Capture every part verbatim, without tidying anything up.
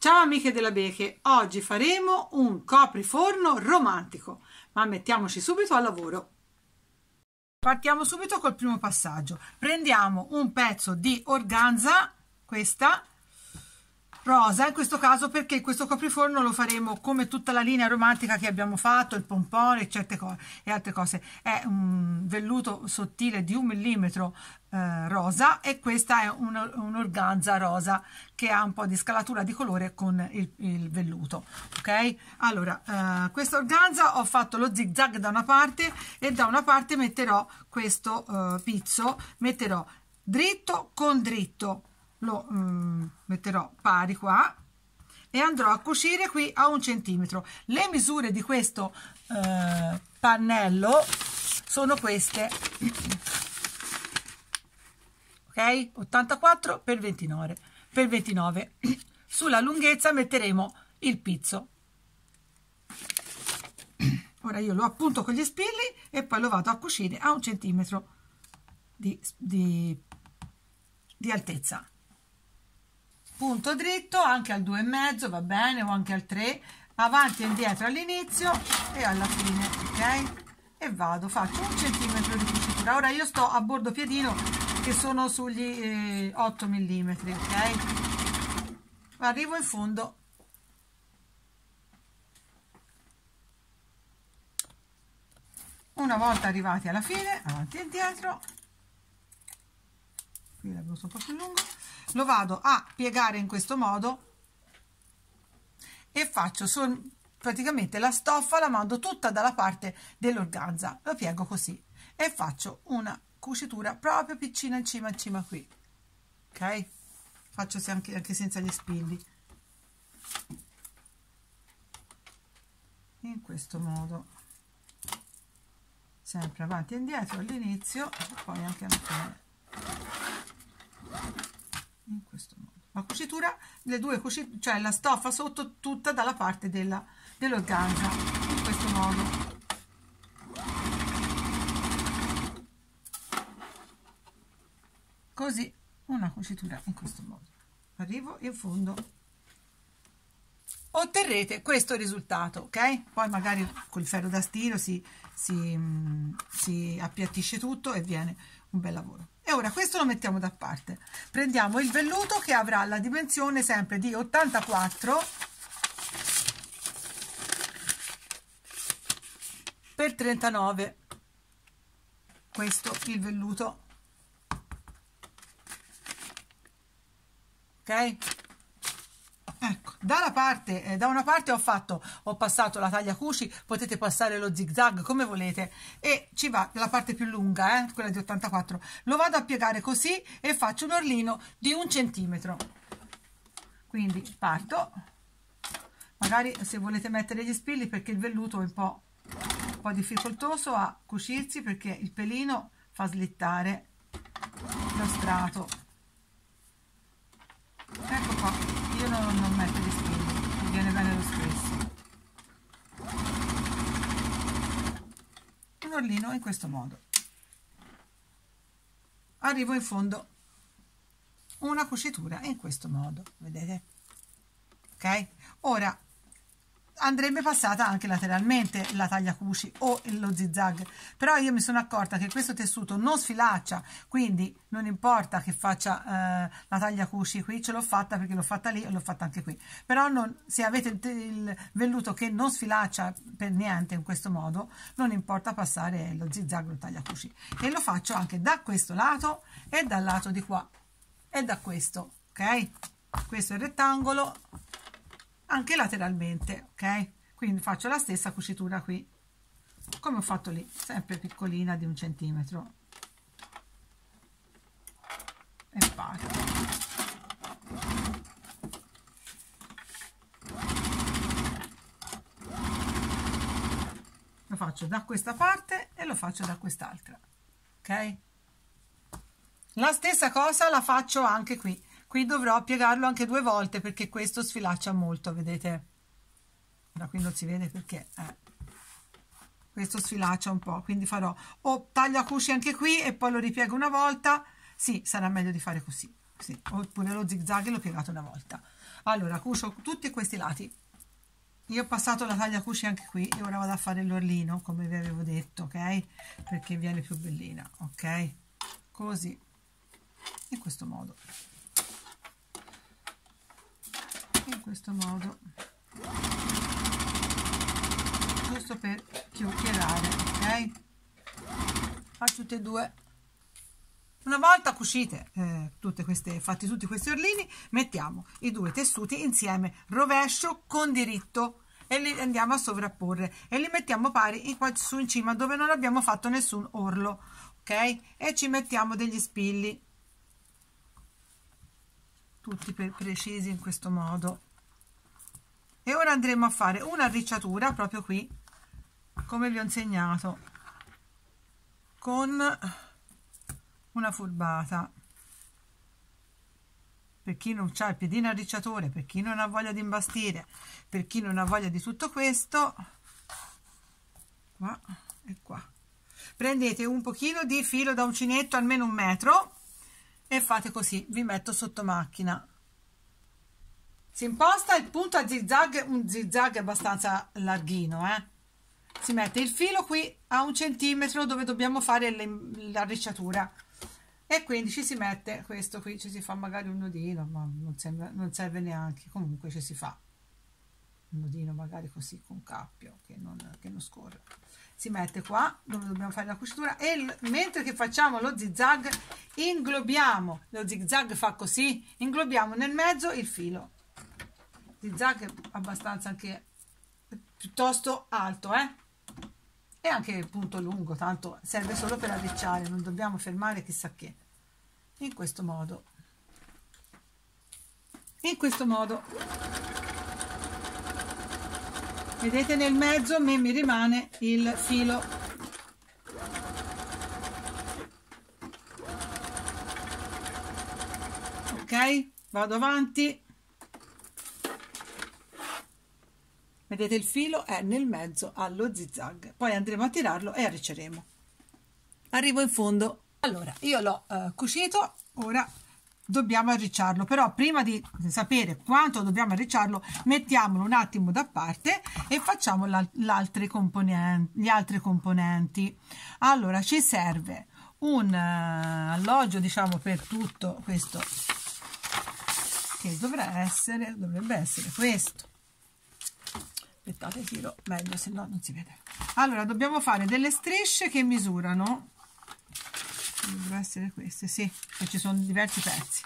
Ciao amiche della Beche, oggi faremo un copriforno romantico, ma mettiamoci subito al lavoro. Partiamo subito col primo passaggio. Prendiamo un pezzo di organza, questa rosa in questo caso, perché questo copriforno lo faremo come tutta la linea romantica che abbiamo fatto, il pompone e certe cose e altre cose. È un velluto sottile di un millimetro eh, rosa, e questa è un, un organza rosa che ha un po' di scalatura di colore con il, il velluto. Ok, allora eh, questa organza ho fatto lo zig zag da una parte e da una parte metterò questo eh, pizzo, metterò dritto con dritto, lo mm, metterò pari qua e andrò a cucire qui a un centimetro. Le misure di questo eh, pannello sono queste, ok, ottantaquattro per ventinove per ventinove. Sulla lunghezza metteremo il pizzo. Ora io lo appunto con gli spilli e poi lo vado a cucire a un centimetro di, di, di altezza. Punto dritto anche al due e mezzo va bene, o anche al tre, avanti e indietro all'inizio e alla fine, ok? E vado, faccio un centimetro di cucitura. Ora io sto a bordo piedino che sono sugli eh, otto millimetri, ok? Arrivo in fondo, una volta arrivati alla fine, avanti e indietro, qui l'avevo un po' più lungo, lo vado a piegare in questo modo e faccio son, praticamente la stoffa la mando tutta dalla parte dell'organza, lo piego così e faccio una cucitura proprio piccina in cima in cima qui, ok? Faccio anche, anche senza gli spilli, in questo modo, sempre avanti e indietro all'inizio e poi anche alla fine, in questo modo. La cucitura, le due cuciture, cioè la stoffa sotto tutta dalla parte della dell'organza, in questo modo. Così, una cucitura in questo modo. Arrivo in fondo, otterrete questo risultato, ok? Poi magari col ferro da stiro si, si, si appiattisce tutto e viene un bel lavoro. E ora questo lo mettiamo da parte. Prendiamo il velluto che avrà la dimensione sempre di ottantaquattro per trentanove. Questo il velluto, ok? Ecco, dalla parte, eh, da una parte ho fatto, ho passato la taglia cuci, potete passare lo zig zag come volete, e ci va la parte più lunga, eh, quella di ottantaquattro, lo vado a piegare così e faccio un orlino di un centimetro. Quindi parto, magari se volete mettere gli spilli, perché il velluto è un po', un po' difficoltoso a cucirsi, perché il pelino fa slittare lo strato. Ecco qua, io non, non metto gli spilli, mi viene bene lo stesso. Un orlino in questo modo. Arrivo in fondo, una cucitura in questo modo, vedete? Ok? Ora andrebbe passata anche lateralmente la taglia cuci o lo zigzag, però io mi sono accorta che questo tessuto non sfilaccia, quindi non importa che faccia eh, la taglia cuci qui, ce l'ho fatta perché l'ho fatta lì e l'ho fatta anche qui, però non, se avete il velluto che non sfilaccia per niente in questo modo, non importa passare lo zigzag o la taglia cuci. E lo faccio anche da questo lato e dal lato di qua e da questo, ok? Questo è il rettangolo, anche lateralmente, ok? Quindi faccio la stessa cucitura qui come ho fatto lì, sempre piccolina di un centimetro, e parto. Lo faccio da questa parte e lo faccio da quest'altra, ok? La stessa cosa la faccio anche qui. Qui dovrò piegarlo anche due volte perché questo sfilaccia molto, vedete? Da qui non si vede perché eh, questo sfilaccia un po', quindi farò o taglio a cuci anche qui e poi lo ripiego una volta. Sì, sarà meglio di fare così. sì, oppure lo zigzag l'ho piegato una volta. Allora cucio tutti questi lati. Io ho passato la taglia cuci anche qui e ora vado a fare l'orlino come vi avevo detto, ok, perché viene più bellina, ok, così, in questo modo, in questo modo, giusto per chiudere, ok. Faccio tutte e due. Una volta cucite eh, tutte queste, fatti tutti questi orlini, mettiamo i due tessuti insieme, rovescio con diritto, e li andiamo a sovrapporre e li mettiamo pari in qua su in cima dove non abbiamo fatto nessun orlo, ok, e ci mettiamo degli spilli tutti per precisi in questo modo. E ora andremo a fare un'arricciatura proprio qui come vi ho insegnato, con una furbata. Per chi non ha il piedino arricciatore, per chi non ha voglia di imbastire, per chi non ha voglia di tutto questo, qua e qua, prendete un pochino di filo da uncinetto, almeno un metro, e fate così, vi metto sotto macchina. Si imposta il punto a zigzag, un zigzag abbastanza larghino, eh? Si mette il filo qui a un centimetro dove dobbiamo fare l'arricciatura, e quindi ci si mette questo qui, ci si fa magari un nodino, ma non serve, non serve neanche, comunque ci si fa un nodino magari così con cappio che non, che non scorre. Si mette qua dove dobbiamo fare la cucitura, e il, mentre che facciamo lo zigzag inglobiamo, lo zigzag fa così, inglobiamo nel mezzo il filo. Zigzag è abbastanza anche piuttosto alto, eh? E anche il punto lungo, tanto serve solo per arricciare, non dobbiamo fermare chissà che. In questo modo, in questo modo, vedete, nel mezzo a me mi rimane il filo, ok, vado avanti, vedete il filo è nel mezzo allo zigzag, poi andremo a tirarlo e arricceremo. Arrivo in fondo. Allora io l'ho eh, cucito, ora dobbiamo arricciarlo, però prima di sapere quanto dobbiamo arricciarlo mettiamolo un attimo da parte e facciamo l'altre componenti, gli altri componenti. Allora ci serve un uh, alloggio, diciamo, per tutto questo, che dovrà essere, dovrebbe essere questo. Aspettate, tiro meglio, se no non si vede. Allora dobbiamo fare delle strisce che misurano, dovrebbero essere queste, sì, e ci sono diversi pezzi,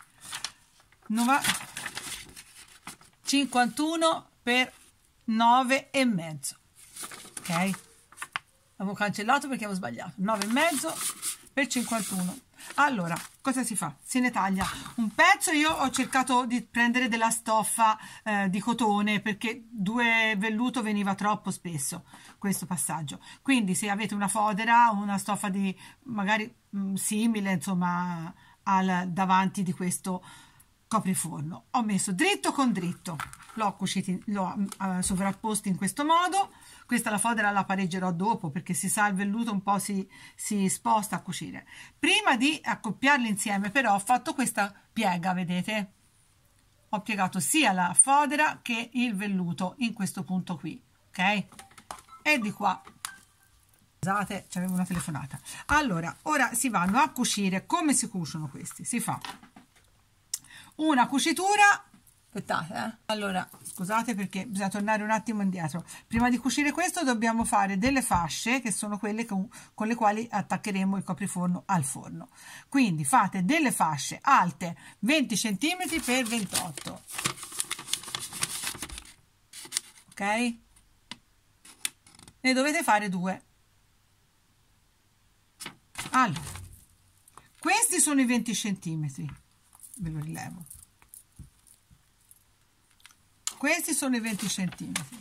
cinquantuno per nove e mezzo, ok, avevo cancellato perché avevo sbagliato, nove e mezzo per cinquantuno. Allora cosa si fa? Se ne taglia un pezzo. Io ho cercato di prendere della stoffa eh, di cotone, perché due velluto veniva troppo spesso questo passaggio, quindi se avete una fodera o una stoffa di magari mh, simile, insomma, al davanti di questo copriforno, ho messo dritto con dritto, l'ho cucito, l'ho uh, sovrapposto in questo modo. Questa la fodera la pareggerò dopo, perché si sa il velluto un po' si, si sposta a cucire. Prima di accoppiarli insieme però ho fatto questa piega, vedete? Ho piegato sia la fodera che il velluto in questo punto qui, ok? E di qua, scusate, c'avevo una telefonata. Allora, ora si vanno a cucire. Come si cuciono questi? Si fa una cucitura. Aspettate, eh? Allora, scusate perché bisogna tornare un attimo indietro. Prima di cucire questo dobbiamo fare delle fasce, che sono quelle con, con le quali attaccheremo il copriforno al forno. Quindi fate delle fasce alte venti centimetri per ventotto, ok? Ne dovete fare due. Allora, questi sono i venti centimetri, ve lo rilevo. Questi sono i venti centimetri,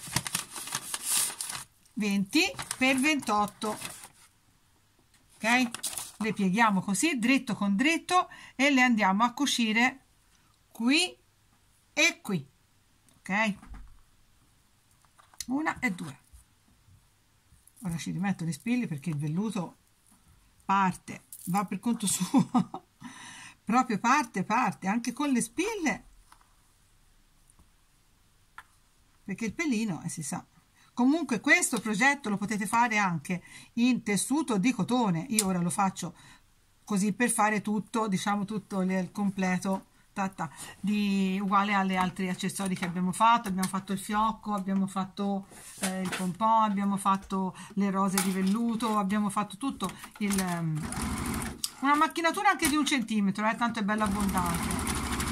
venti per ventotto, ok? Le pieghiamo così, dritto con dritto, e le andiamo a cucire qui e qui, ok? Una e due. Ora ci rimetto gli spilli perché il velluto parte, va per conto suo, proprio parte parte anche con le spille, perché il pelino eh, si sa. Comunque questo progetto lo potete fare anche in tessuto di cotone. Io ora lo faccio così per fare tutto, diciamo tutto il completo tata, di uguale alle altri accessori che abbiamo fatto. Abbiamo fatto il fiocco, abbiamo fatto eh, il pompon, abbiamo fatto le rose di velluto, abbiamo fatto tutto il, um, una macchinatura anche di un centimetro, eh, tanto è bello abbondante.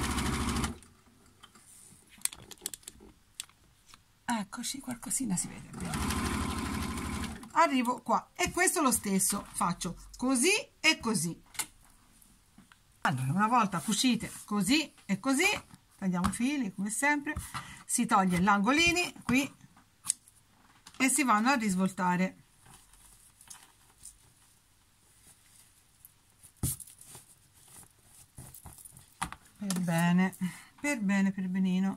Eccoci, qualcosina si vede bene. Arrivo qua e questo lo stesso, faccio così e così. Allora, una volta cucite così e così, tagliamo i fili come sempre, si toglie gli angolini qui e si vanno a risvoltare. Per bene, per bene, per benino.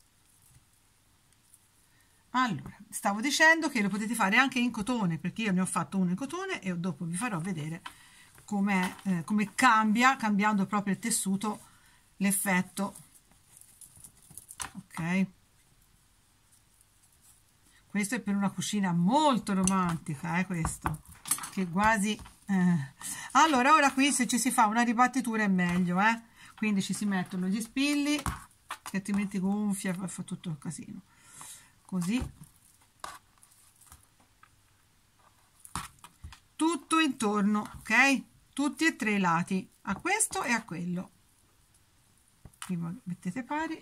Allora, stavo dicendo che lo potete fare anche in cotone, perché io ne ho fatto uno in cotone e dopo vi farò vedere come eh, come cambia, cambiando proprio il tessuto, l'effetto. Ok, questo è per una cucina molto romantica, eh, questo, che quasi eh. Allora, ora qui se ci si fa una ribattitura è meglio, eh? Quindi ci si mettono gli spilli, che altrimenti gonfia, fa, fa tutto il casino. Così tutto intorno, ok, tutti e tre i lati, a questo e a quello. Prima mettete pari.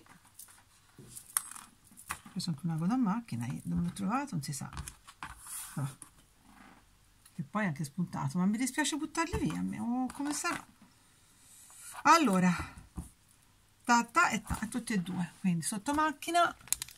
Ho preso anche un ago da macchina, dove l'ho trovato non si sa, oh. E poi anche spuntato, ma mi dispiace buttarli via, oh, come sarà. Allora tatta e ta, tutti e due, quindi sotto macchina.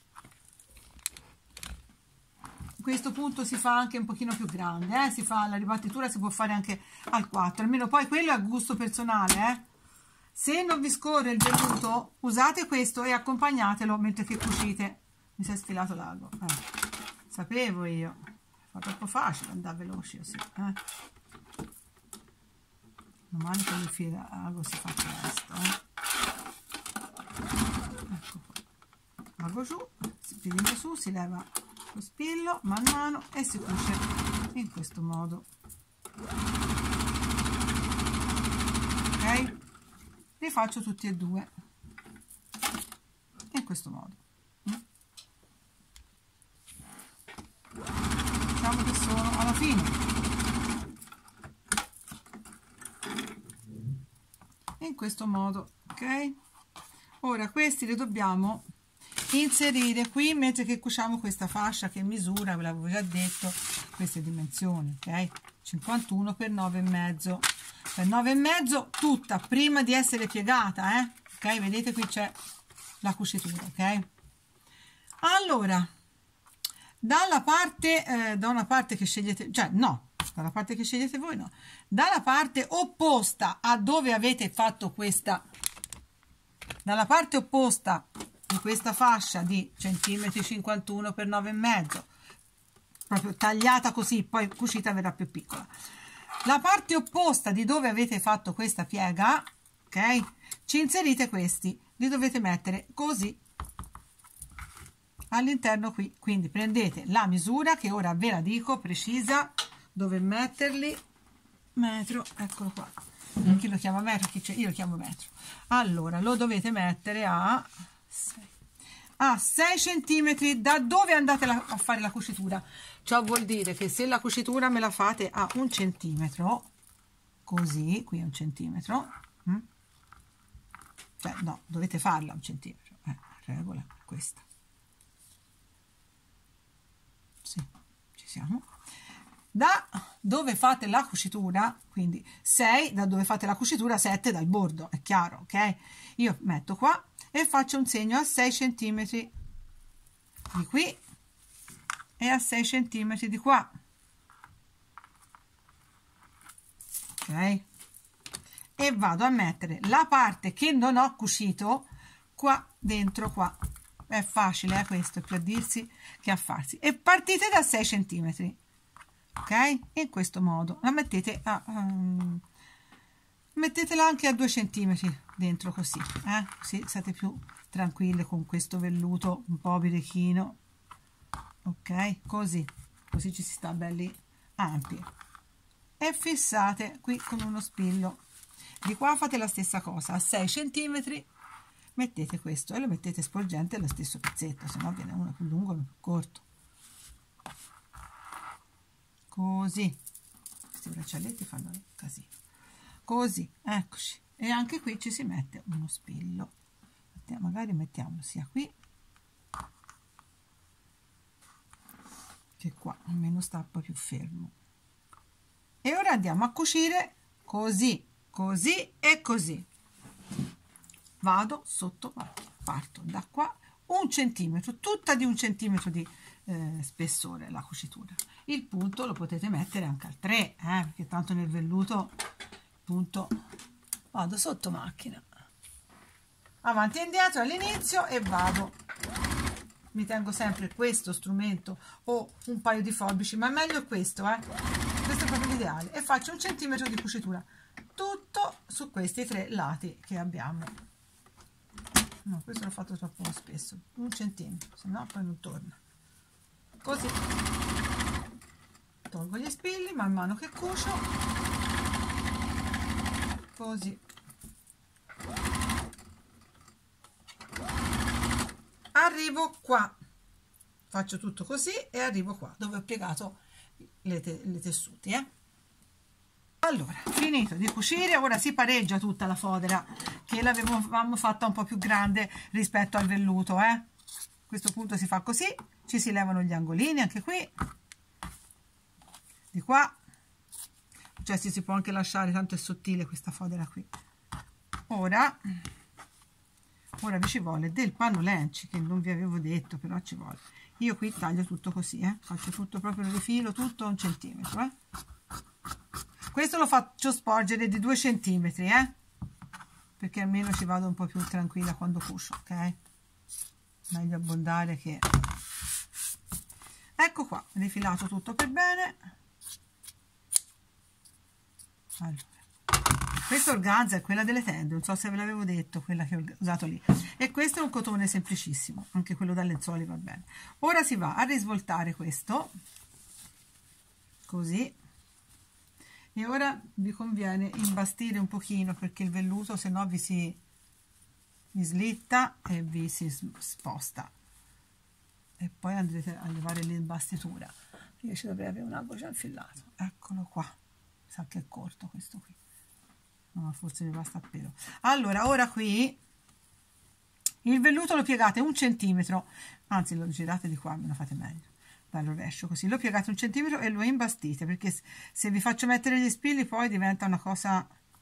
Questo punto si fa anche un pochino più grande, eh? Si fa la ribattitura, si può fare anche al quattro, almeno poi quello è a gusto personale, eh? Se non vi scorre il velluto usate questo e accompagnatelo mentre che cucite. Mi si è sfilato l'ago, eh. Sapevo io, fa troppo facile andare veloci così, eh? Domani con il filo l'ago si fa presto, eh? Ecco qua, l'ago giù, spilino su, si leva lo spillo man mano e si cuce in questo modo. Ok, li faccio tutti e due in questo modo. Diciamo che sono alla fine. In questo modo, ok. Ora questi li dobbiamo inserire qui mentre che cuciamo questa fascia che misura, ve l'avevo già detto, queste dimensioni, ok, cinquantuno per nove e mezzo, per nove e mezzo tutta prima di essere piegata, eh, ok, vedete qui c'è la cucitura, ok. Allora dalla parte eh, da una parte che scegliete, cioè no, dalla parte che scegliete voi no, dalla parte opposta a dove avete fatto questa, dalla parte opposta di questa fascia di centimetri cinquantuno per nove e mezzo, proprio tagliata così, poi cucita verrà più piccola. La parte opposta di dove avete fatto questa piega, ok, ci inserite questi, li dovete mettere così all'interno qui, quindi prendete la misura che ora ve la dico precisa dove metterli, metro, eccolo qua, chi lo chiama metro, chi c'è, io lo chiamo metro. Allora lo dovete mettere a a sei centimetri da dove andate a fare la cucitura. Ciò vuol dire che se la cucitura me la fate a un centimetro, così, qui è un centimetro, hm? Cioè no, dovete farla a un centimetro, eh, regola è questa. Sì, ci siamo. Da dove fate la cucitura, quindi sei da dove fate la cucitura, sette dal bordo, è chiaro, ok? Io metto qua e faccio un segno a sei centimetri di qui e a sei centimetri di qua, ok, e vado a mettere la parte che non ho cucito qua dentro, qua è facile, eh, questo è più a dirsi che a farsi, e partite da sei centimetri, ok, in questo modo la mettete a um, mettetela anche a due centimetri dentro, così eh? Così siete più tranquille con questo velluto un po' birichino, ok? Così così ci si sta belli ampi, e fissate qui con uno spillo. Di qua fate la stessa cosa, a sei centimetri mettete questo e lo mettete sporgente allo stesso pezzetto, se no viene uno più lungo e uno più corto. Così, questi braccialetti fanno casino. Così, eccoci, e anche qui ci si mette uno spillo, magari mettiamo sia qui che qua, almeno sta un po' più fermo. E ora andiamo a cucire così, così e così. Vado sotto, parto da qua un centimetro, tutta di un centimetro di eh, spessore la cucitura. Il punto lo potete mettere anche al tre, eh, perché tanto nel velluto il punto. Vado sotto macchina, avanti e indietro all'inizio, e vado, mi tengo sempre questo strumento o un paio di forbici, ma meglio questo, eh? Questo è proprio l'ideale, e faccio un centimetro di cucitura tutto su questi tre lati che abbiamo. No, questo l'ho fatto troppo spesso, un centimetro, se no poi non torna. Così tolgo gli spilli man mano che cucio, così. Arrivo qua, faccio tutto così e arrivo qua dove ho piegato le, te le tessuti, eh? Allora, finito di cucire, ora si pareggia tutta la fodera, che l'avevamo fatta un po' più grande rispetto al velluto, eh? A questo punto si fa così, ci si levano gli angolini anche qui, di qua, cioè si, si può anche lasciare, tanto è sottile questa fodera qui. Ora, ora vi ci vuole del panno lenci, che non vi avevo detto, però ci vuole. Io qui taglio tutto così, eh? Faccio tutto proprio il rifilo, tutto a un centimetro, eh? Questo lo faccio sporgere di due centimetri, eh? Perché almeno ci vado un po' più tranquilla quando cucio, ok? Meglio abbondare che... Ecco qua, rifilato tutto per bene. Allora, questa organza è quella delle tende, non so se ve l'avevo detto, quella che ho usato lì. E questo è un cotone semplicissimo, anche quello da lenzuoli va bene. Ora si va a risvoltare questo, così. E ora vi conviene imbastire un pochino, perché il velluto se no vi si vi slitta e vi si sposta, e poi andrete a levare l'imbastitura. Io ci dovrei avere un ago già infilato, eccolo qua, mi sa che è corto questo qui, no, forse mi basta a pelo. Allora, ora qui il velluto lo piegate un centimetro, anzi lo girate di qua, me lo fate meglio dal rovescio, così lo piegate un centimetro e lo imbastite, perché se vi faccio mettere gli spilli poi diventa una cosa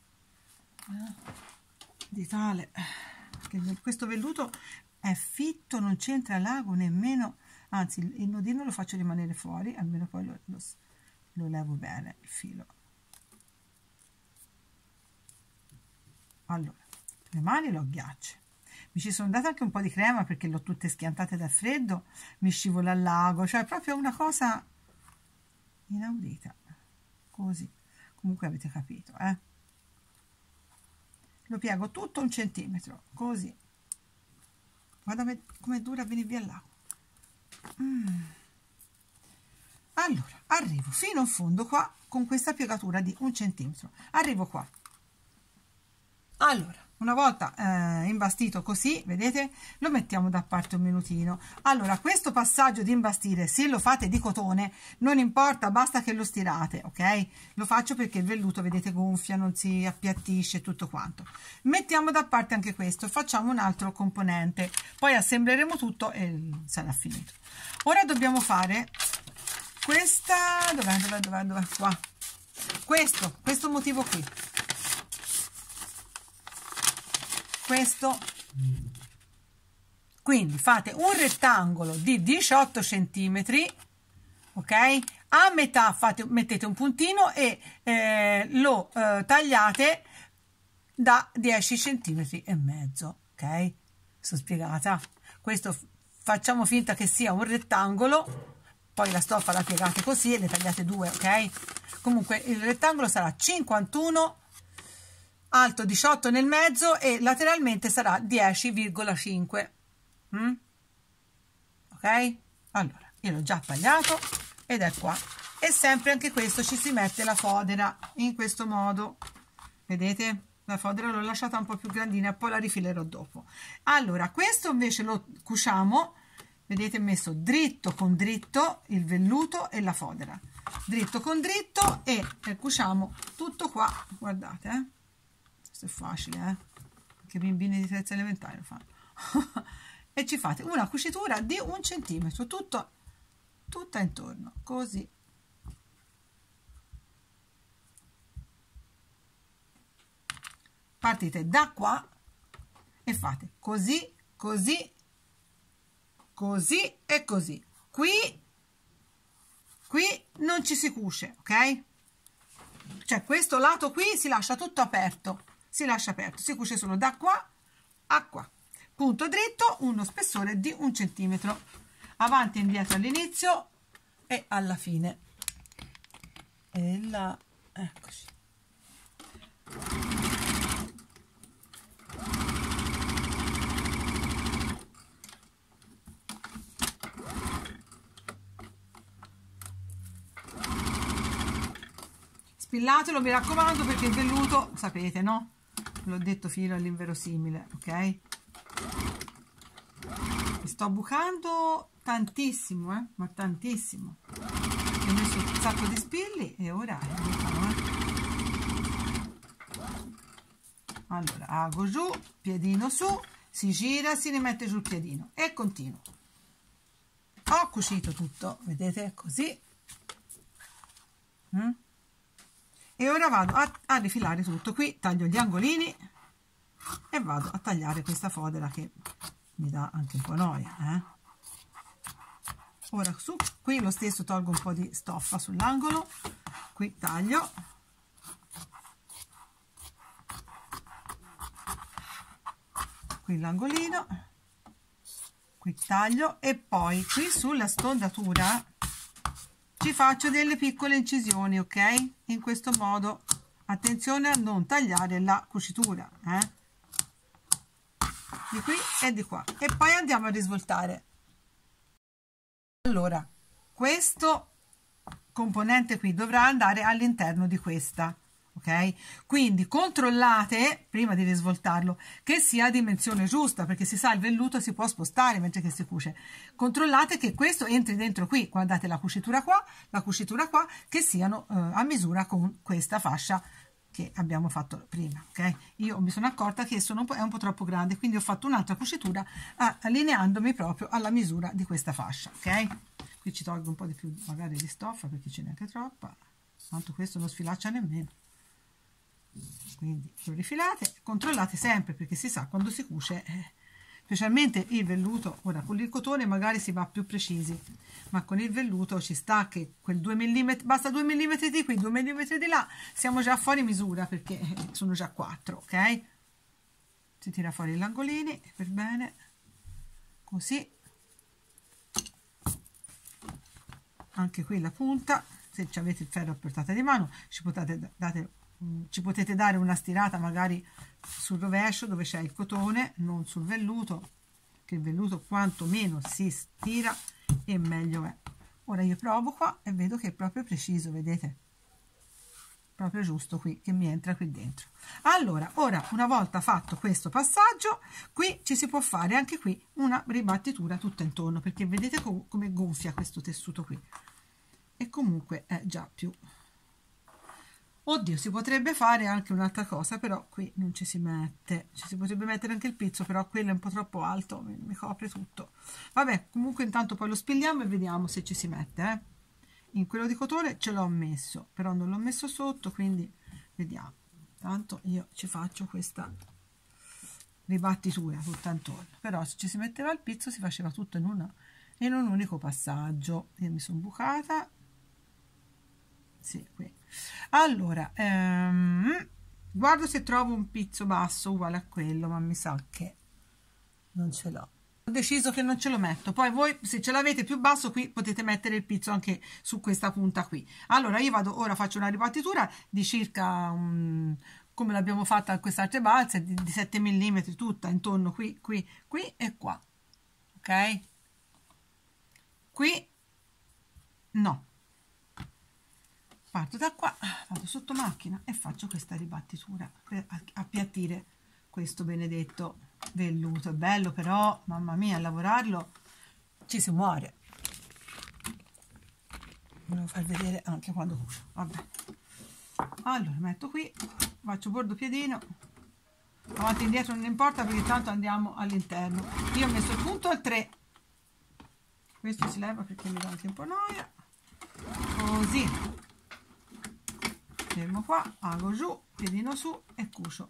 di tale, perché questo velluto è fitto, non c'entra l'ago nemmeno, anzi il nodino lo faccio rimanere fuori, almeno poi lo, lo, lo levo bene il filo. Allora, le mani lo agghiaccio. Mi ci sono data anche un po' di crema perché l'ho tutte schiantate dal freddo, mi scivola al lago, cioè proprio una cosa inaudita. Così, comunque avete capito, eh? Lo piego tutto un centimetro, così. Guarda com'è dura a venire via al lago. Mm. Allora, arrivo fino in fondo qua con questa piegatura di un centimetro. Arrivo qua. Allora, una volta eh, imbastito così, vedete, lo mettiamo da parte un minutino. Allora, questo passaggio di imbastire, se lo fate di cotone, non importa, basta che lo stirate, ok? Lo faccio perché il velluto, vedete, gonfia, non si appiattisce, tutto quanto. Mettiamo da parte anche questo, facciamo un altro componente, poi assembleremo tutto e sarà finito. Ora dobbiamo fare questa, dov'è, dov'è, dov'è, dov'è, qua, questo, questo motivo qui. Questo, quindi fate un rettangolo di diciotto centimetri, ok? A metà fate, mettete un puntino e eh, lo eh, tagliate da dieci centimetri e mezzo, ok? Sono spiegata. Questo facciamo finta che sia un rettangolo, poi la stoffa la piegate così e le tagliate due, ok? Comunque il rettangolo sarà cinquantuno alto diciotto nel mezzo e lateralmente sarà dieci virgola cinque. mm? Ok, allora io l'ho già tagliato ed è qua, e sempre anche questo ci si mette la fodera in questo modo, vedete? La fodera l'ho lasciata un po' più grandina, poi la rifilerò dopo. Allora questo invece lo cuciamo, vedete, messo dritto con dritto il velluto e la fodera, dritto con dritto, e cuciamo tutto qua, guardate, eh? Questo è facile, eh? Anche i bambini di terza elementare lo fanno. E ci fate una cucitura di un centimetro, tutto, tutta intorno, così. Partite da qua e fate così, così, così e così. Qui, qui non ci si cuce, ok? Cioè questo lato qui si lascia tutto aperto, si lascia aperto, si cuce solo da qua a qua. Punto dritto, uno spessore di un centimetro, avanti e indietro all'inizio e alla fine. E là, eccoci. Spillatelo, mi raccomando, perché il velluto, sapete, no? L'ho detto fino all'inverosimile, ok? Mi sto bucando tantissimo, eh? Ma tantissimo. Ho messo un sacco di spilli e ora è bucano, eh? Allora, ago giù, piedino su, si gira, si rimette giù il piedino e continuo. Ho cucito tutto, vedete, così. Mm? E ora vado a, a rifilare tutto. Qui taglio gli angolini e vado a tagliare questa fodera che mi dà anche un po' noia, eh? Ora su qui lo stesso tolgo un po' di stoffa sull'angolo, qui taglio, qui l'angolino, qui taglio, e poi qui sulla stondatura ci faccio delle piccole incisioni, ok? In questo modo, attenzione a non tagliare la cucitura, eh? Di qui e di qua, e poi andiamo a risvoltare. Allora, questo componente qui dovrà andare all'interno di questa, ok? Quindi controllate prima di risvoltarlo che sia a dimensione giusta, perché si sa il velluto si può spostare mentre che si cuce. Controllate che questo entri dentro qui, guardate la cucitura qua, la cucitura qua, che siano eh, a misura con questa fascia che abbiamo fatto prima, ok? Io mi sono accorta che sono un po', è un po' troppo grande, quindi ho fatto un'altra cucitura ah, allineandomi proprio alla misura di questa fascia, ok? Qui ci tolgo un po' di più magari di stoffa perché ce n'è anche troppa, tanto questo non sfilaccia nemmeno. Quindi lo rifilate, controllate sempre, perché si sa quando si cuce, eh, specialmente il velluto. Ora con il cotone magari si va più precisi, ma con il velluto ci sta che quel due millimetri, basta due millimetri di qui, due millimetri di là, siamo già fuori misura perché sono già quattro, ok? Si tira fuori gli angolini per bene, così. Anche qui la punta, se avete il ferro a portata di mano, ci potete date ci potete dare una stirata magari sul rovescio dove c'è il cotone, non sul velluto, che il velluto quanto meno si stira e meglio è. Ora io provo qua e vedo che è proprio preciso, vedete? Proprio giusto qui, che mi entra qui dentro. Allora, ora una volta fatto questo passaggio, qui ci si può fare anche qui una ribattitura tutta intorno, perché vedete com come gonfia questo tessuto qui, e comunque è già più... Oddio, si potrebbe fare anche un'altra cosa, però qui non ci si mette, ci si potrebbe mettere anche il pizzo, però quello è un po' troppo alto, mi, mi copre tutto. Vabbè, comunque intanto poi lo spigliamo e vediamo se ci si mette, eh. In quello di cotone ce l'ho messo, però non l'ho messo sotto, quindi vediamo. Tanto io ci faccio questa ribattitura tutta intorno, però se ci si metteva il pizzo si faceva tutto in, una, in un unico passaggio. Io mi sono bucata. Sì, qui. Allora, ehm, guardo se trovo un pizzo basso uguale a quello, ma mi sa che non ce l'ho. Ho deciso che non ce lo metto. Poi voi, se ce l'avete più basso, qui potete mettere il pizzo anche su questa punta qui. Allora, io vado, ora faccio una ribattitura di circa un come l'abbiamo fatta a queste altre balze di, di sette millimetri, tutta intorno qui, qui, qui e qua, ok? Qui no, parto da qua, vado sotto macchina e faccio questa ribattitura per appiattire questo benedetto velluto. È bello, però mamma mia, a lavorarlo ci si muore. Volevo far vedere anche quando cucio. Vabbè, allora metto qui, faccio bordo piedino, avanti e indietro non importa, perché tanto andiamo all'interno. Io ho messo il punto al tre, questo si leva perché mi dà anche un po' noia, così fermo qua, ago giù, piedino su e cucio.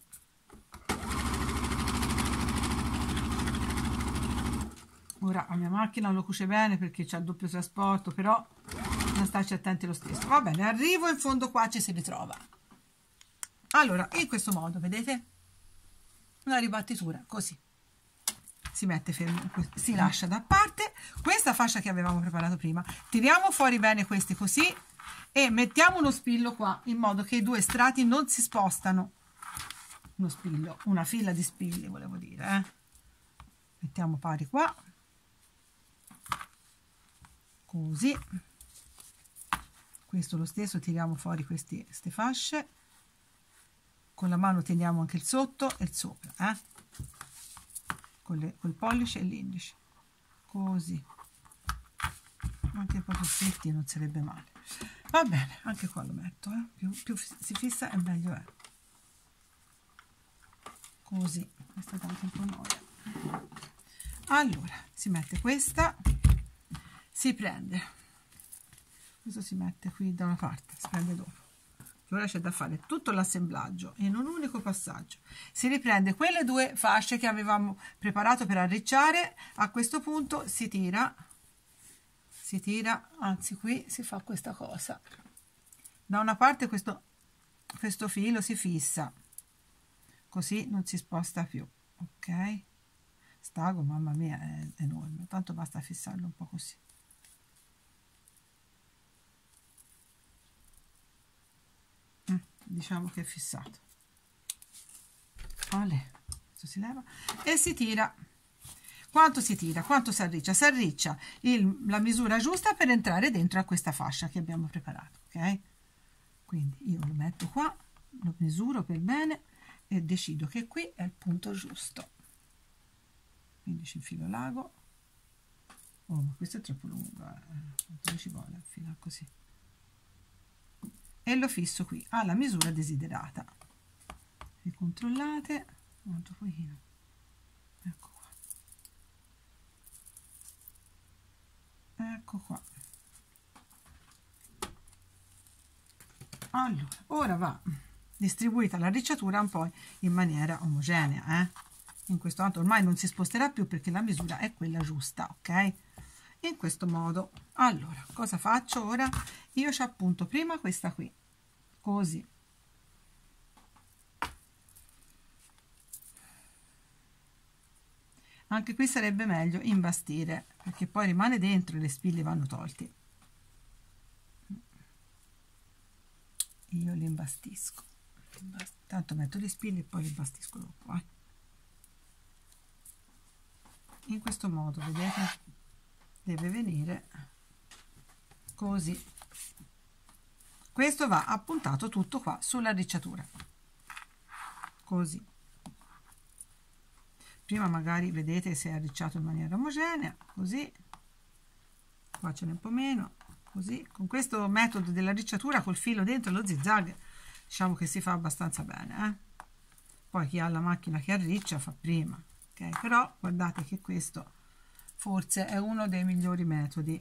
Ora la mia macchina lo cuce bene perché c'è il doppio trasporto, però bisogna starci attenti lo stesso. Va bene, arrivo in fondo, qua ci si ritrova. Allora, in questo modo, vedete? Una ribattitura, così. Si mette fermo, si lascia da parte questa fascia che avevamo preparato prima. Tiriamo fuori bene questi così e mettiamo uno spillo qua, in modo che i due strati non si spostano. Uno spillo, una fila di spilli, volevo dire, eh. Mettiamo pari qua. Così, questo lo stesso, tiriamo fuori questi, queste fasce, con la mano teniamo anche il sotto e il sopra, eh? con le, col pollice e l'indice, così, anche proprio stretti non sarebbe male. Va bene, anche qua lo metto, eh? più, più si fissa e meglio è, così. Questa dà anche un po' noia. Allora si mette questa, si prende, questo si mette qui da una parte, si prende dopo, che ora c'è da fare tutto l'assemblaggio in un unico passaggio. Si riprende quelle due fasce che avevamo preparato per arricciare, a questo punto si tira, si tira, anzi qui si fa questa cosa, da una parte questo, questo filo si fissa, così non si sposta più, ok? Stago, mamma mia, è enorme, tanto basta fissarlo un po' così. Diciamo che è fissato. Olè, questo si leva e si tira. Quanto si tira? Quanto si arriccia? Si arriccia il, la misura giusta per entrare dentro a questa fascia che abbiamo preparato, ok? Quindi io lo metto qua, lo misuro per bene e decido che qui è il punto giusto. Quindi ci infilo l'ago. Oh, ma questo è troppo lungo, eh. Quanto ci vuole infilare così? E lo fisso qui alla misura desiderata. E controllate un altro pochino, ecco qua, ecco qua. Allora, ora va distribuita l'arricciatura un po' in maniera omogenea, eh? In questo modo ormai non si sposterà più perché la misura è quella giusta, ok? In questo modo. Allora, cosa faccio ora? Io ci appunto prima questa qui, così. Anche qui sarebbe meglio imbastire, perché poi rimane dentro e le spille vanno tolti. Io li imbastisco. Tanto metto le spille e poi li imbastisco dopo. Eh. In questo modo, vedete? Deve venire così. Questo va appuntato tutto qua sull'arricciatura, così. Prima magari vedete se è arricciato in maniera omogenea, così. Qua ce n'è un po' meno, così. Con questo metodo dell'arricciatura col filo dentro lo zigzag, diciamo che si fa abbastanza bene, eh? Poi chi ha la macchina che arriccia fa prima, ok? Però guardate che questo forse è uno dei migliori metodi.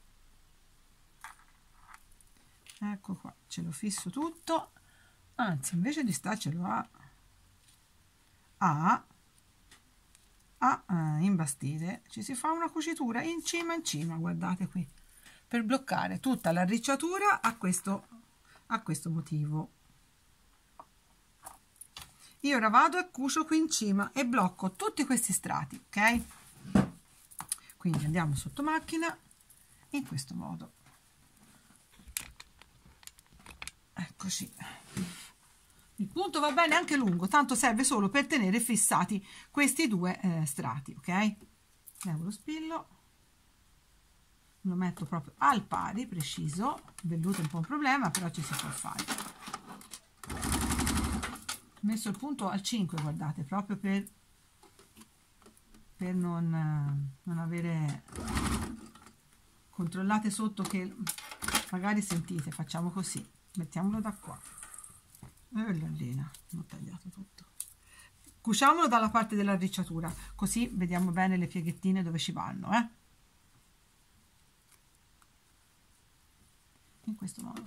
Ecco qua, ce lo fisso tutto, anzi invece di starcelo a a, a, a imbastire, ci si fa una cucitura in cima in cima, guardate qui, per bloccare tutta l'arricciatura a questo, a questo motivo. Io ora vado e cucio qui in cima e blocco tutti questi strati, ok? Quindi andiamo sotto macchina in questo modo, eccoci, Il punto va bene anche lungo, tanto serve solo per tenere fissati questi due eh, strati, ok? Levo lo spillo, lo metto proprio al pari, preciso. Il velluto è un po' un problema, però ci si può fare. Ho messo il punto al cinque, guardate, proprio per, per non, non avere... Controllate sotto che magari sentite, facciamo così, mettiamolo da qua. E l'allina, ho tagliato tutto. Cuciamolo dalla parte dell'arricciatura, così vediamo bene le pieghettine dove ci vanno, eh? In questo modo,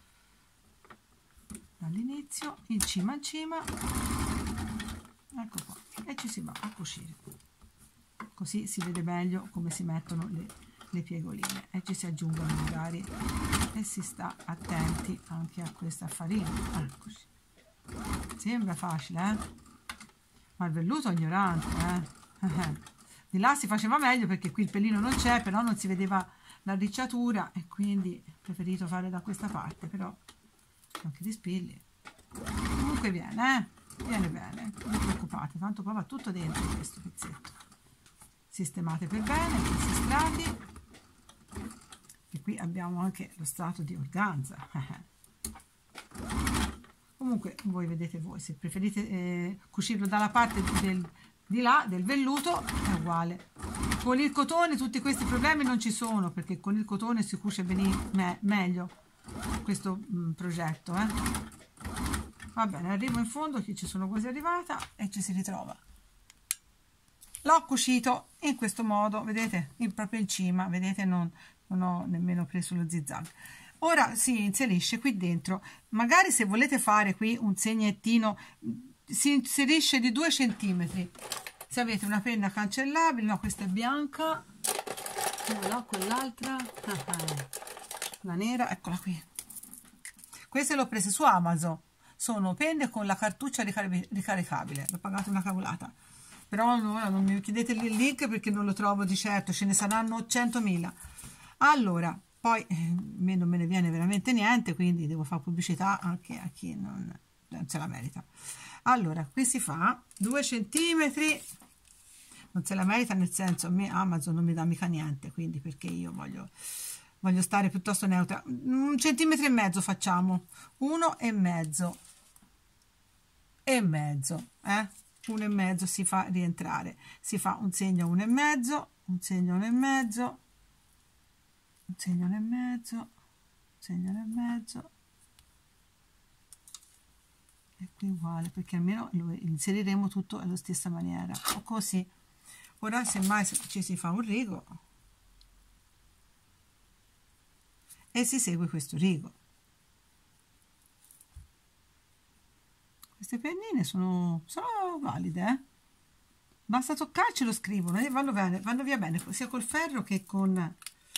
dall'inizio, in cima in cima, ecco qua, e ci si va a cucire. Così si vede meglio come si mettono le, le piegoline e ci si aggiungono magari e si sta attenti anche a questa farina. Eccoci. Sembra facile, eh? Ma il velluto è ignorante, eh? Di là si faceva meglio perché qui il pelino non c'è, però non si vedeva l'arricciatura e quindi ho preferito fare da questa parte, però anche di spilli. Comunque viene, eh? Viene bene, non vi preoccupate, tanto poi va tutto dentro questo pezzetto. Sistemate per bene questi strati. E qui abbiamo anche lo strato di organza. Comunque voi vedete voi, se preferite eh, cucirlo dalla parte del, di là del velluto è uguale. Con il cotone tutti questi problemi non ci sono, perché con il cotone si cuce bene, me, meglio questo mh, progetto, eh. Va bene, arrivo in fondo, che ci sono quasi arrivata e ci si ritrova. L'ho cucito in questo modo, vedete, in, proprio in cima, vedete, non, non ho nemmeno preso lo zigzag. Ora si inserisce qui dentro, magari se volete fare qui un segnettino, si inserisce di due centimetri. Se avete una penna cancellabile, no, questa è bianca, no, quell'altra, la nera, eccola qui. Queste le ho prese su Amazon, sono penne con la cartuccia ricaricabile, l'ho pagata una cavolata. Però no, non mi chiedete il link perché non lo trovo di certo, ce ne saranno centomila. Allora, poi eh, non me ne viene veramente niente, quindi devo fare pubblicità anche a chi non, non se la merita. Allora, qui si fa due centimetri, non se la merita nel senso, a me Amazon non mi dà mica niente, quindi perché io voglio, voglio stare piuttosto neutra. Un centimetro e mezzo facciamo, uno e mezzo, e mezzo, eh? Uno e mezzo si fa rientrare, si fa un segno uno e mezzo, un segno uno e mezzo, un segno uno e mezzo, un segno uno e mezzo, e qui uguale, perché almeno lo inseriremo tutto alla stessa maniera, o così. Ora semmai ci si fa un rigo e si segue questo rigo. Queste pennine sono, sono valide, eh? Basta toccarci, lo scrivono e vanno, bene, vanno via bene sia col ferro che con,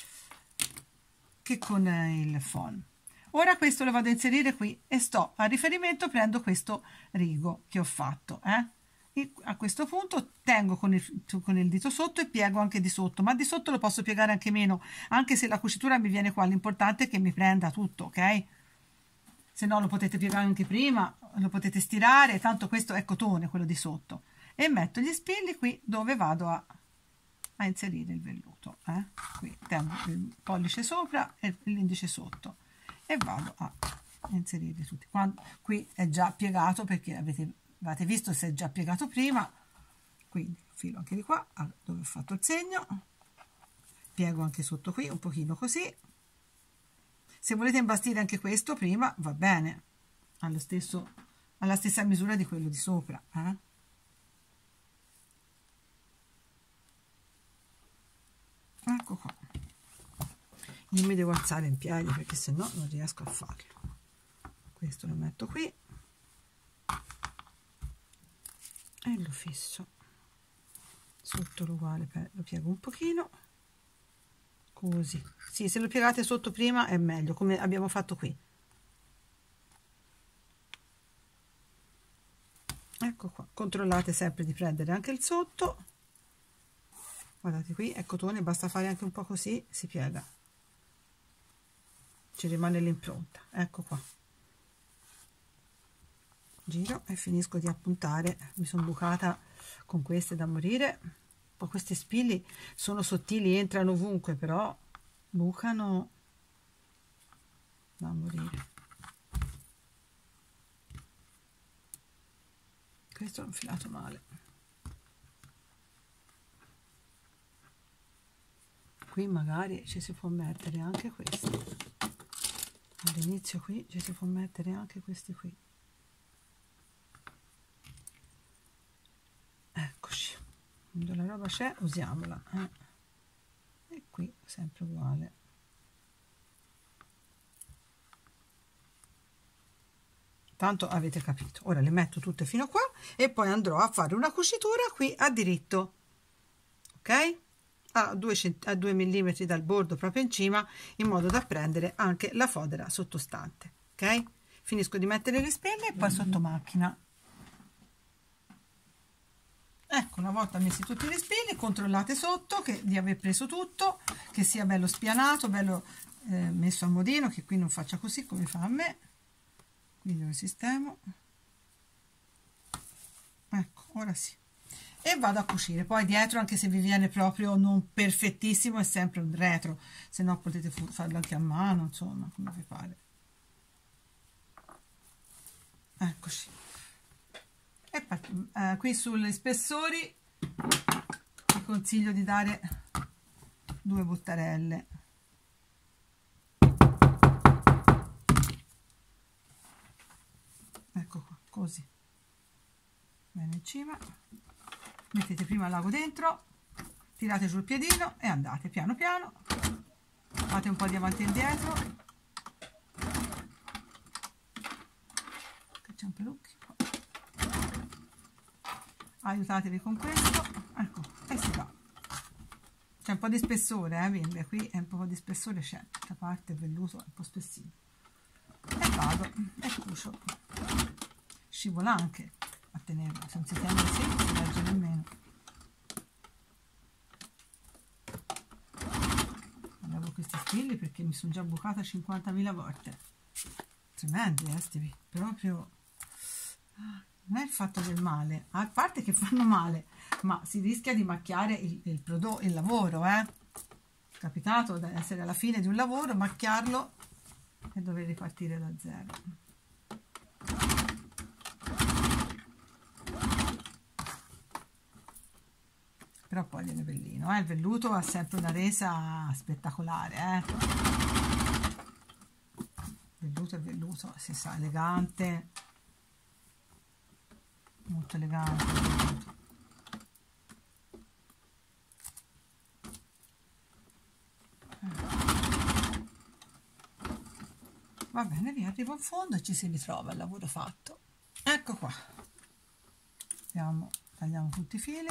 che con il phon. Ora questo lo vado a inserire qui e sto a riferimento, prendo questo rigo che ho fatto, eh? E a questo punto tengo con il, con il dito sotto e piego anche di sotto, ma di sotto lo posso piegare anche meno, anche se la cucitura mi viene qua, l'importante è che mi prenda tutto, ok? Se no lo potete piegare anche prima, lo potete stirare, tanto questo è cotone, quello di sotto. E metto gli spilli qui dove vado a, a inserire il velluto. Eh? Qui tengo il pollice sopra e l'indice sotto e vado a inserire tutti. Quando, qui è già piegato perché avete, avete visto se è già piegato prima, quindi filo anche di qua dove ho fatto il segno, piego anche sotto qui un pochino così. Se volete imbastire anche questo prima va bene, allo stesso, alla stessa misura di quello di sopra. Eh? Ecco qua. Io mi devo alzare in piedi perché se no non riesco a farlo. Questo lo metto qui e lo fisso. Sotto l'uguale, lo piego un pochino. Così, sì, se lo piegate sotto prima è meglio, come abbiamo fatto qui. Ecco qua, controllate sempre di prendere anche il sotto. Guardate qui, è cotone, basta fare anche un po' così, si piega. Ci rimane l'impronta, ecco qua. giro e finisco di appuntare. Mi sono bucata con queste da morire. Poi queste spilli sono sottili, entrano ovunque, però bucano da morire. Questo è infilato male. Qui magari ci si può mettere anche questo. All'inizio qui ci si può mettere anche questi qui. Eccoci. Quando la roba c'è, usiamola. Eh. E qui sempre uguale. Tanto avete capito. Ora le metto tutte fino a qua e poi andrò a fare una cucitura qui a diritto, ok? A due millimetri dal bordo, proprio in cima, in modo da prendere anche la fodera sottostante, ok? Finisco di mettere le spelle e poi sotto macchina. Ecco, una volta messi tutti i respini, controllate sotto che di aver preso tutto, che sia bello spianato, bello eh, messo a modino, che qui non faccia così come fa a me. Quindi lo sistemo. Ecco, ora sì. E vado a cucire. Poi dietro, anche se vi viene proprio non perfettissimo, è sempre un retro, se no potete farlo anche a mano, insomma, come vi pare. Eccoci. E eh, qui sugli spessori vi consiglio di dare due buttarelle. Ecco qua, così. Bene in cima. Mettete prima l'ago dentro, tirate giù il piedino e andate piano piano. Fate un po' di avanti e indietro. Che c'è un pelucchio. Aiutatevi con questo, ecco, e si va. C'è un po' di spessore, eh, bimbe, qui è un po' di spessore, c'è, questa parte il velluto è un po' spessino. E vado e cucio. Scivola anche a tenerlo, se non si tiene così non si legge nemmeno. Levo questi spilli perché mi sono già bucata cinquantamila volte. Tremendi, eh, sti, proprio... Non è il fatto del male, a parte che fanno male, ma si rischia di macchiare il, il prodotto, il lavoro, eh. È capitato di essere alla fine di un lavoro, macchiarlo e dover ripartire da zero. Però poi viene bellino, eh. Il velluto ha sempre una resa spettacolare, eh. Il velluto è velluto, si sa, elegante. Molto elegante. Va bene, via, arrivo in fondo e ci si ritrova il lavoro fatto. Ecco qua. Andiamo, tagliamo tutti i fili.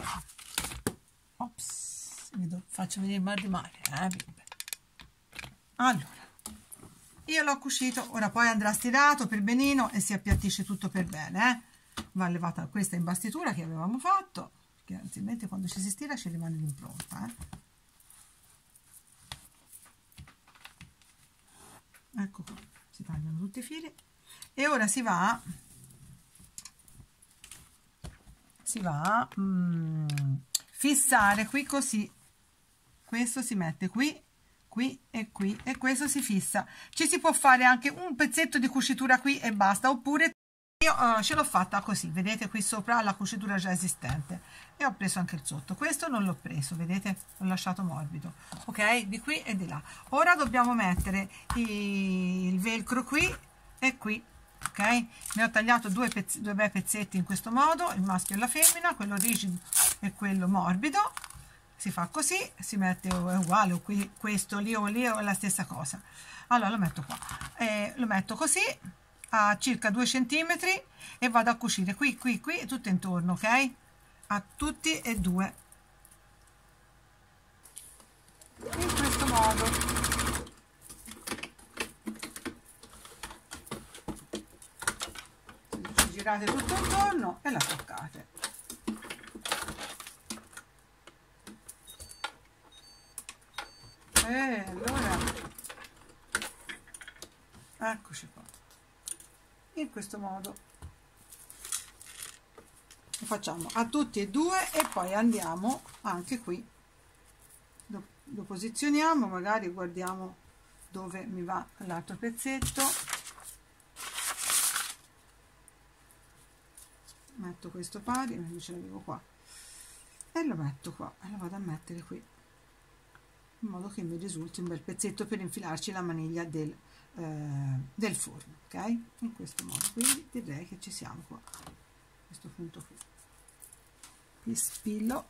Ops, vedo, faccio venire il mal di mare, eh, bimbe. Allora, io l'ho cucito, ora poi andrà stirato per benino e si appiattisce tutto per bene, eh. Va levata questa imbastitura che avevamo fatto, perché altrimenti quando ci si stira ci rimane l'impronta, eh. Ecco qua, si tagliano tutti i fili e ora si va si va a mm, fissare qui così. Questo si mette qui, qui e qui e questo si fissa. Ci si può fare anche un pezzetto di cucitura qui e basta, oppure io uh, ce l'ho fatta così, vedete qui sopra la cucitura già esistente e ho preso anche il sotto. Questo non l'ho preso, vedete, l'ho lasciato morbido, ok, di qui e di là. Ora dobbiamo mettere il velcro qui e qui, ok. Ne ho tagliato due, pezz due bei pezzetti in questo modo, il maschio e la femmina, quello rigido e quello morbido. Si fa così, si mette, è uguale, o qui, questo lì o lì è la stessa cosa. Allora lo metto qua, eh, lo metto così a circa due centimetri e vado a cucire qui, qui, qui e tutto intorno, ok? A tutti e due, in questo modo. Ci girate tutto intorno e la toccate. E allora, eccoci qua. In questo modo lo facciamo a tutti e due e poi andiamo anche qui, lo, lo posizioniamo, magari guardiamo dove mi va l'altro pezzetto, metto questo pari, invece l'avevo qua, e lo metto qua e lo vado a mettere qui, in modo che mi risulti un bel pezzetto per infilarci la maniglia del, eh, del forno, ok? In questo modo, quindi direi che ci siamo qua, a questo punto qui, qui spillo,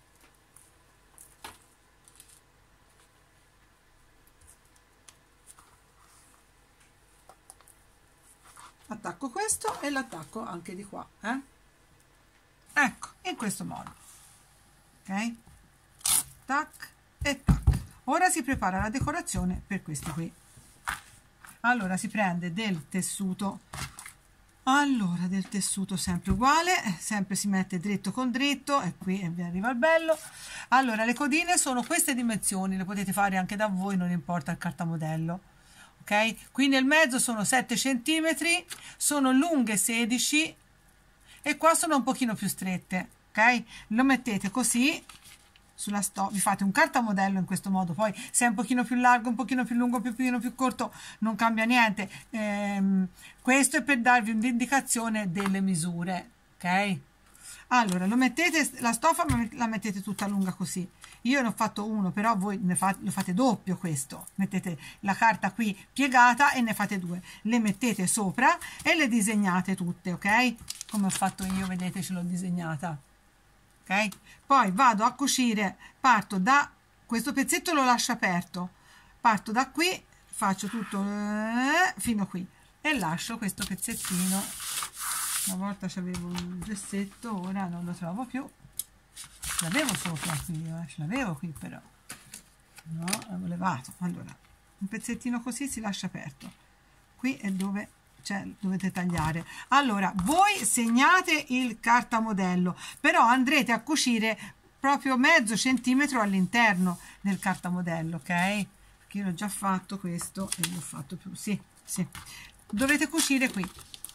attacco questo e l'attacco anche di qua, eh? Ecco, in questo modo, ok? Tac e tac. Ora si prepara la decorazione per questo qui. Allora si prende del tessuto, allora del tessuto sempre uguale, sempre si mette dritto con dritto e qui e vi arriva il bello. Allora le codine sono queste dimensioni, le potete fare anche da voi, non importa il cartamodello, ok? Qui nel mezzo sono sette centimetri, sono lunghe sedici e qua sono un pochino più strette, ok? Lo mettete così sulla stoffa, vi fate un cartamodello in questo modo, poi se è un pochino più largo, un pochino più lungo, un pochino più corto, non cambia niente. Ehm, questo è per darvi un'indicazione delle misure, ok? Allora lo mettete, la stoffa la mettete tutta lunga così, io ne ho fatto uno, però voi ne fate, lo fate doppio questo, mettete la carta qui piegata e ne fate due, le mettete sopra e le disegnate tutte, ok? Come ho fatto io, vedete, ce l'ho disegnata. Ok, poi vado a cucire, parto da questo pezzetto, lo lascio aperto, parto da qui, faccio tutto eh, fino qui e lascio questo pezzettino. Una volta c'avevo un gessetto, ora non lo trovo più, ce l'avevo sopra qui, eh, ce l'avevo qui però no, l'avevo levato. Allora un pezzettino così si lascia aperto, qui è dove cioè dovete tagliare. Allora voi segnate il cartamodello, però andrete a cucire proprio mezzo centimetro all'interno del cartamodello, ok? Perché io l'ho già fatto questo e l'ho fatto più, sì, sì. Dovete cucire qui.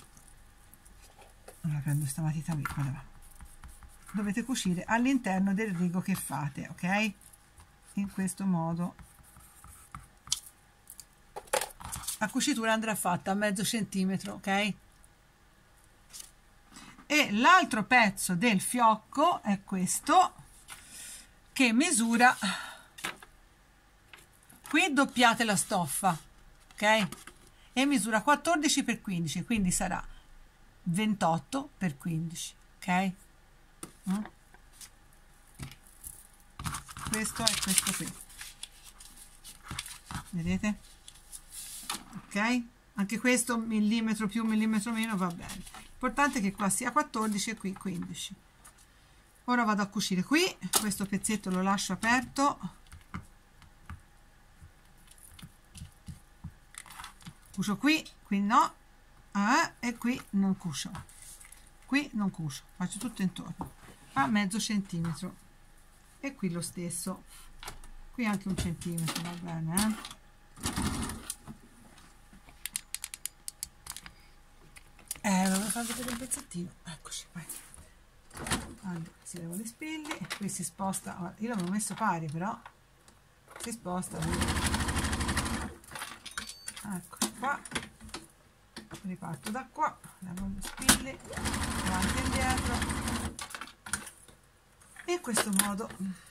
Allora prendo questa matita qui, allora. Dovete cucire all'interno del rigo che fate, ok? In questo modo. La cucitura andrà fatta a mezzo centimetro, ok? E l'altro pezzo del fiocco è questo, che misura, qui doppiate la stoffa, ok? E misura quattordici per quindici, quindi sarà ventotto per quindici, ok? Mm? Questo è questo qui, vedete? Ok, anche questo millimetro più millimetro meno va bene, l'importante è che qua sia quattordici e qui quindici. Ora vado a cucire qui, questo pezzetto lo lascio aperto, cucio qui, qui no, eh, e qui non cucio, qui non cucio, faccio tutto intorno a mezzo centimetro e qui lo stesso, qui anche un centimetro va bene, eh? Eh, dovevo far vedere il pezzettino, eccoci, vai. Allora, si leva le spille, qui si sposta, io l'avevo messo pari, però si sposta, ecco qua, riparto da qua, levo le spille, avanti e indietro, in questo modo,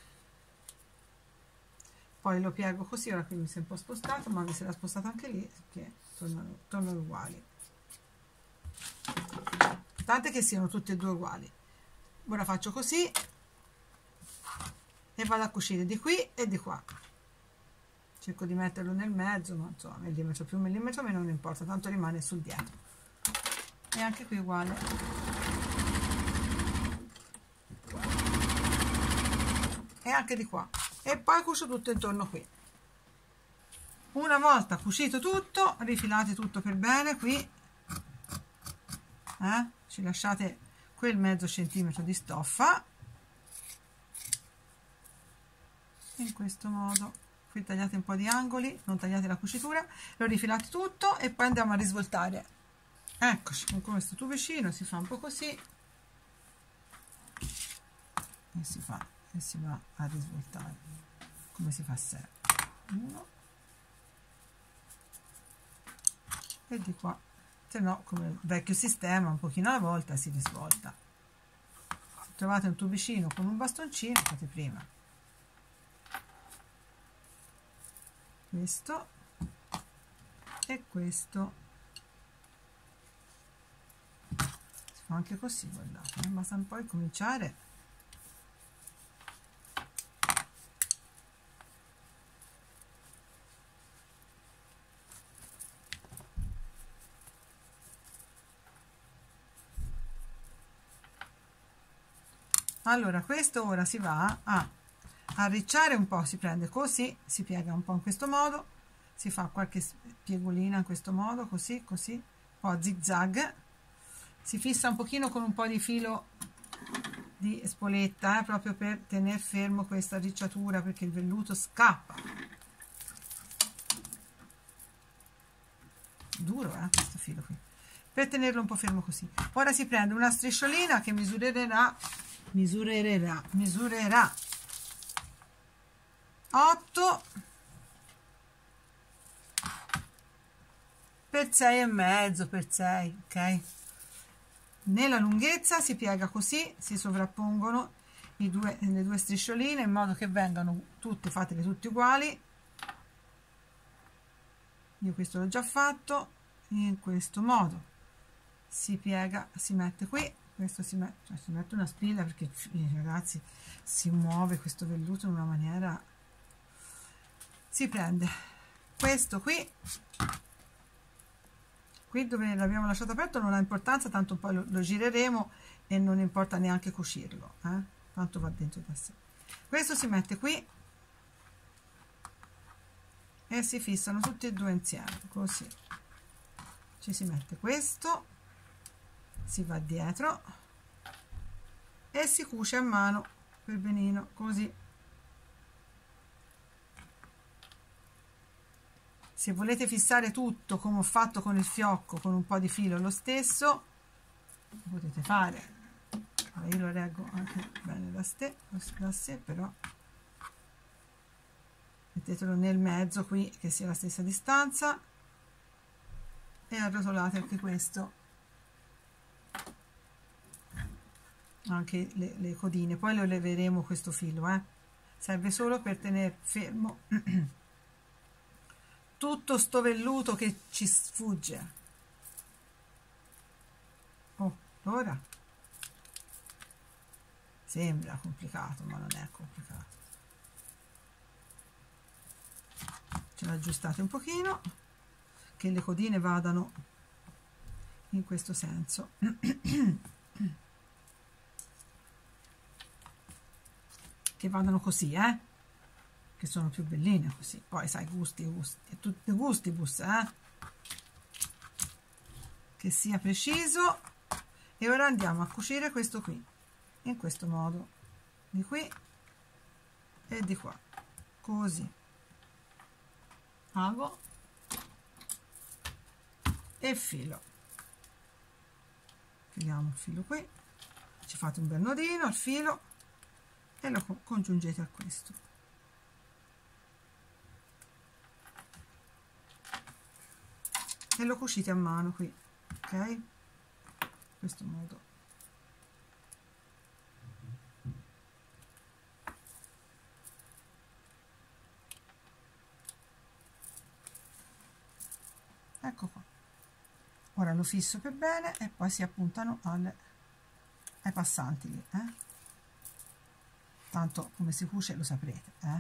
poi lo piego così, ora qui mi si è un po' spostato, ma mi si era spostato anche lì, che tornano, tornano uguali. Tante che siano tutte e due uguali. Ora faccio così e vado a cucire di qui e di qua, cerco di metterlo nel mezzo, ma insomma millimetro più millimetro meno non importa, tanto rimane sul dietro, e anche qui uguale, e anche di qua, e poi cucio tutto intorno qui. Una volta cucito tutto, rifilate tutto per bene qui, eh? Ci lasciate quel mezzo centimetro di stoffa, in questo modo, qui tagliate un po' di angoli, non tagliate la cucitura, lo rifilate tutto e poi andiamo a risvoltare. Eccoci, con questo tubicino si fa un po' così, e si fa e si va a risvoltare come si fa sempre. Uno e di qua, se no come il vecchio sistema un pochino alla volta si risvolta. Se trovate un tubicino con un bastoncino fate prima questo e questo, si fa anche così, guardate, eh? Basta poi cominciare allora. Questo ora si va a arricciare un po', si prende così, si piega un po' in questo modo, si fa qualche piegolina in questo modo, così, così, un po' a zig zag, si fissa un pochino con un po' di filo di spoletta, eh, proprio per tenere fermo questa arricciatura, perché il velluto scappa. Duro, eh, questo filo qui, per tenerlo un po' fermo così. Ora si prende una strisciolina che misurerà misurerà misurerà otto per sei e mezzo per sei, ok? Nella lunghezza si piega così, si sovrappongono i due, le due striscioline in modo che vengano tutte, fatele tutte uguali. Io questo l'ho già fatto, in questo modo si piega, si mette qui, questo si mette, cioè si mette una spilla, perché ragazzi si muove questo velluto in una maniera. Si prende questo qui, qui dove l'abbiamo lasciato aperto non ha importanza, tanto poi lo, lo gireremo e non importa neanche cucirlo, eh? Tanto va dentro da sé. Questo si mette qui e si fissano tutti e due insieme, così ci si mette questo, si va dietro e si cuce a mano per benino, così. Se volete fissare tutto come ho fatto con il fiocco, con un po' di filo lo stesso, lo potete fare. Allora, io lo reggo anche bene da sé, da sé, però mettetelo nel mezzo qui, che sia la stessa distanza, e arrotolate anche questo, anche le, le codine. Poi lo leveremo questo filo, eh. Serve solo per tenere fermo tutto sto velluto che ci sfugge. Oh, allora sembra complicato, ma non è complicato. Ce l'aggiustate un pochino, che le codine vadano in questo senso. Che vadano così, eh, che sono più belline così. Poi sai, gusti gusti, tutti gustibus, eh, che sia preciso. E ora andiamo a cucire questo qui in questo modo, di qui e di qua, così. Ago e filo, filiamo il filo qui, ci fate un bel nodino al filo e lo congiungete a questo. E lo cucite a mano qui, ok? In questo modo. Ecco qua. Ora lo fisso per bene e poi si appuntano alle, ai passanti lì, eh? Tanto come si cuce lo saprete, eh?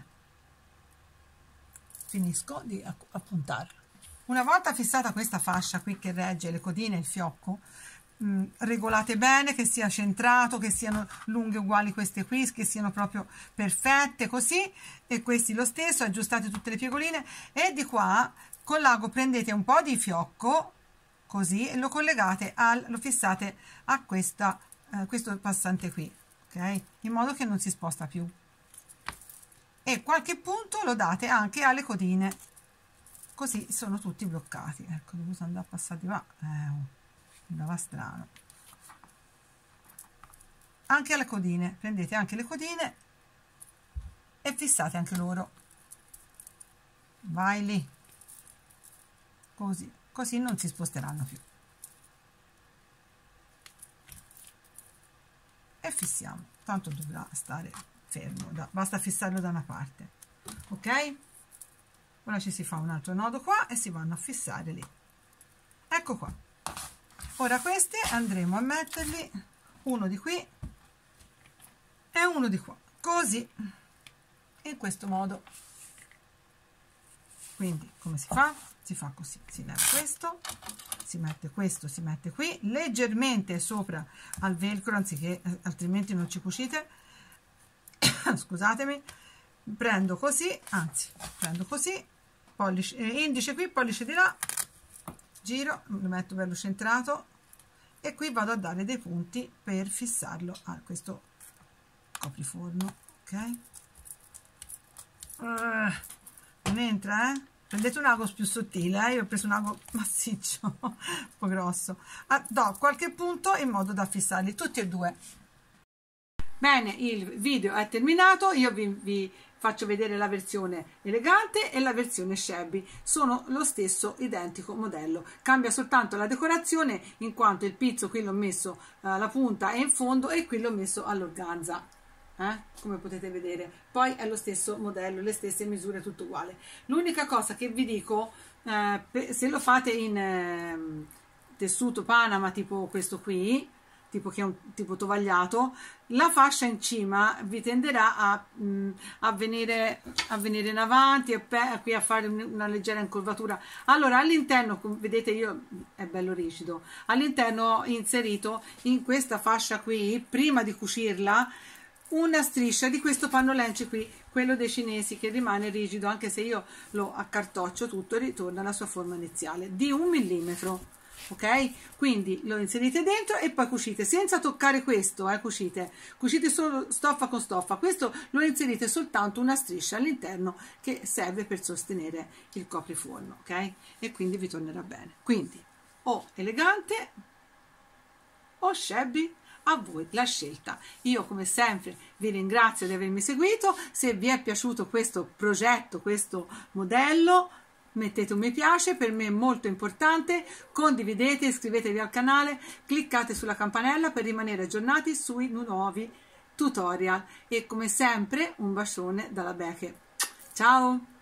Finisco di appuntarlo. Una volta fissata questa fascia qui che regge le codine e il fiocco, mh, regolate bene, che sia centrato, che siano lunghe uguali queste qui, che siano proprio perfette così, e questi lo stesso, aggiustate tutte le piegoline e di qua con l'ago prendete un po' di fiocco così e lo collegate al, lo fissate a questa, eh, questo passante qui, ok? In modo che non si sposta più, e qualche punto lo date anche alle codine, così sono tutti bloccati. Ecco, devo andare a passare di là, eh, andava strano. anche le codine, prendete anche le codine e fissate anche loro, vai lì, così, così non si sposteranno più, e fissiamo, tanto dovrà stare fermo, da, basta fissarlo da una parte, ok? Ora ci si fa un altro nodo qua e si vanno a fissare lì, ecco qua. Ora questi andremo a metterli uno di qui e uno di qua, così, in questo modo. Quindi come si fa? Si fa così, si leva questo, si mette questo, si mette qui leggermente sopra al velcro, anziché, altrimenti non ci cucite. Scusatemi, prendo così, anzi prendo così, pollice, eh, indice qui, pollice di là, giro, lo metto bello centrato e qui vado a dare dei punti per fissarlo a questo copriforno, ok? Uh, non entra, eh? Prendete un ago più sottile, eh? Io ho preso un ago massiccio, un po' grosso. Ah, do qualche punto in modo da fissarli tutti e due. Bene, il video è terminato, io vi, vi faccio vedere la versione elegante e la versione shabby, sono lo stesso identico modello, cambia soltanto la decorazione, in quanto il pizzo qui l'ho messo uh, la punta è in fondo e qui l'ho messo all'organza. Eh? Come potete vedere, poi è lo stesso modello, le stesse misure, tutto uguale. L'unica cosa che vi dico, eh, se lo fate in eh, tessuto Panama tipo questo qui, tipo che è un tipo tovagliato, la fascia in cima vi tenderà a, mh, a, venire, a venire in avanti e qui a fare una leggera incurvatura. Allora all'interno, vedete, io è bello rigido, all'interno ho inserito in questa fascia qui, prima di cucirla, una striscia di questo pannolenci qui, quello dei cinesi, che rimane rigido, anche se io lo accartoccio tutto e ritorna alla sua forma iniziale, di un millimetro, ok? Quindi lo inserite dentro e poi cucite senza toccare questo, eh, cucite, cucite solo stoffa con stoffa, questo lo inserite soltanto una striscia all'interno che serve per sostenere il copriforno, ok? E quindi vi tornerà bene. Quindi o elegante o shabby, a voi la scelta. Io come sempre vi ringrazio di avermi seguito, se vi è piaciuto questo progetto, questo modello, mettete un mi piace, per me è molto importante, condividete, iscrivetevi al canale, cliccate sulla campanella per rimanere aggiornati sui nuovi tutorial e come sempre un bacione dalla Beche. Ciao!